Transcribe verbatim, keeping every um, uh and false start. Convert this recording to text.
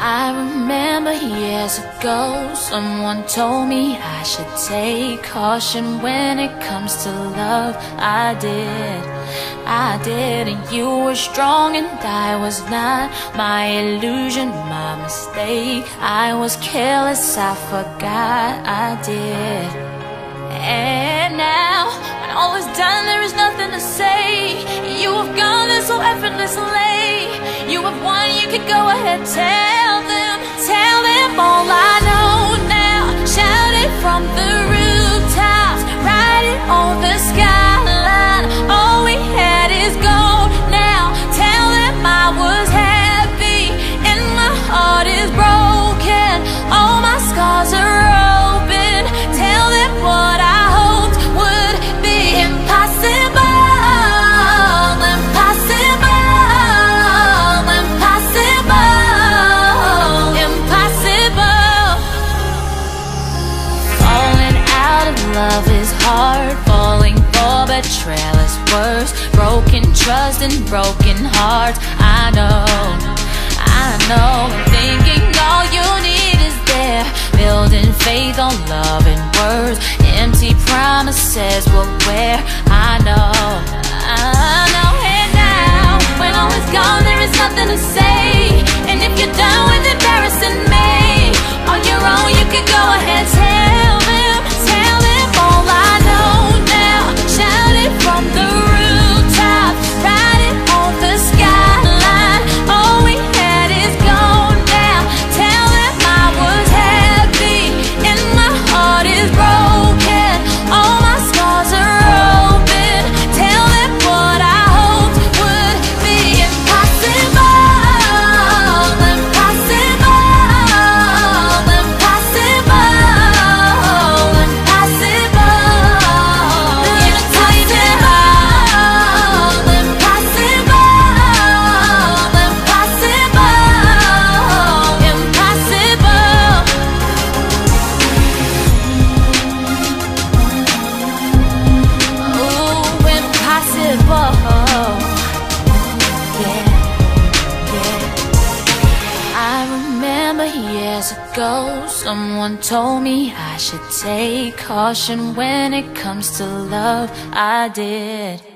I remember years ago, someone told me I should take caution when it comes to love. I did, I did, and you were strong and I was not. My illusion, my mistake. I was careless, I forgot I did. And now, when all is done, there is nothing to say. You have gone there so effortlessly. You have won, you can go ahead, tell them, tell them all I know now. Shout it from the rooftops, write it on the skyline. All we had is gold now. Tell them I was happy and my heart is broken. All my scars are open. Tell them what I hoped would be impossible. Love is hard, falling for betrayal is worse. Broken trust and broken hearts. I know, I know. Thinking all you need is there. Building faith on love and words. Empty promises will wear. I know, I know. And now, when all is gone, there is nothing to say. And if you're done with embarrassing me, on your own you can go ahead, tell them, tell them all I know now. Shout it from the rooftop, write it on the skyline. All we had is gone now. Tell them I was happy and my heart is broken. All my scars are open. Tell them what I hoped would be impossible. Years ago, someone told me I should take caution when it comes to love. I did.